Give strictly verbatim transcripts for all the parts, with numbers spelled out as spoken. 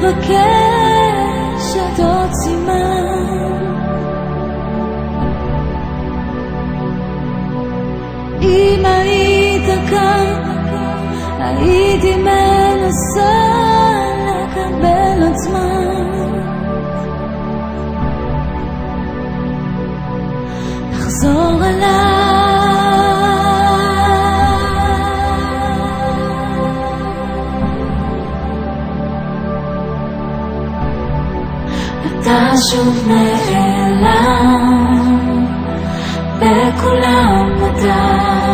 מבקשת עוד סימן. אם היית כאן הייתי מנסה לקבל עוד זמן, לחזור אליי. אתה שוב נעלם, בכולם אתה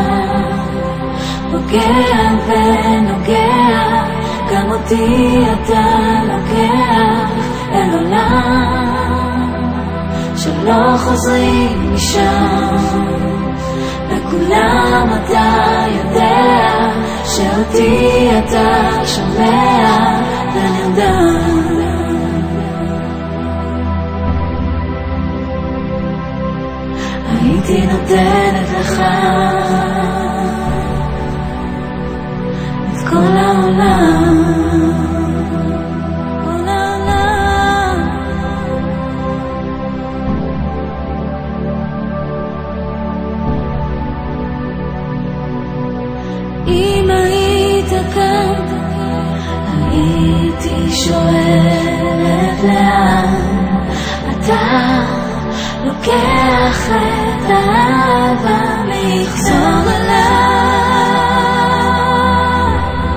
נוגע ונוגע, גם אותי אתה לוקח אל עולם שלא חוזרים משם. בכולם אתה יודע שאותי אתה שומע ונרדם. הייתי נותנת לך את כל העולם, כל העולם. אם היית כאן הייתי שואלת לאן אתה לוקח את האהבה מחזור אליי,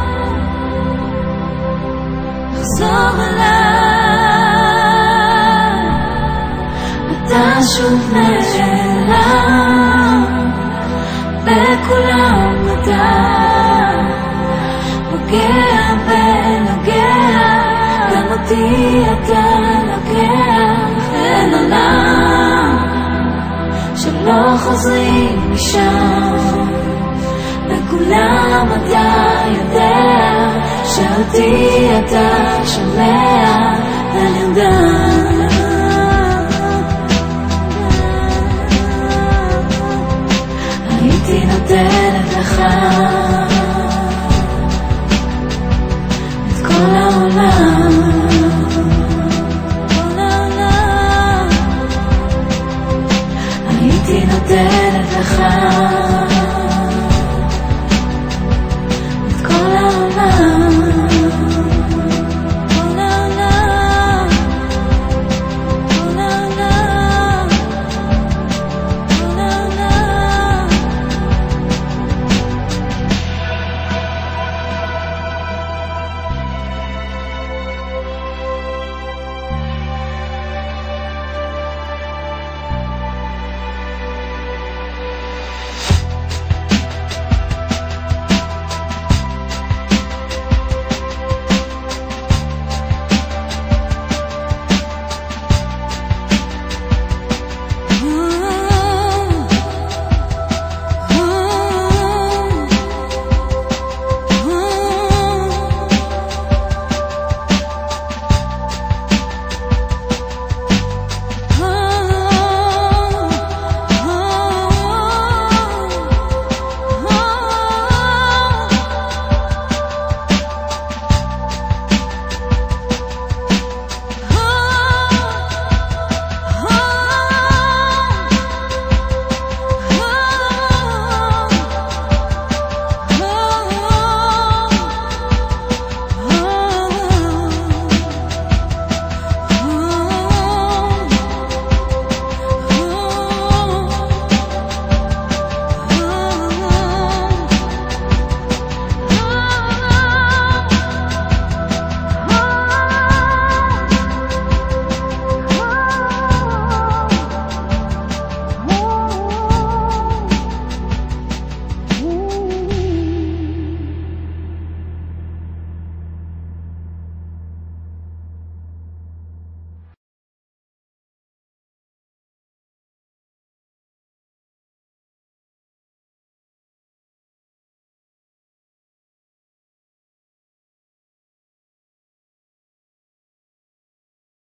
לחזור אליי. אתה שוב נעלם, בכולם אתה נוגע ונוגע, גם אותי אתה לוקח אל עולם שלא חוזרים משם. בכולם אתה יודע שאותי אתה שומע ונרדם.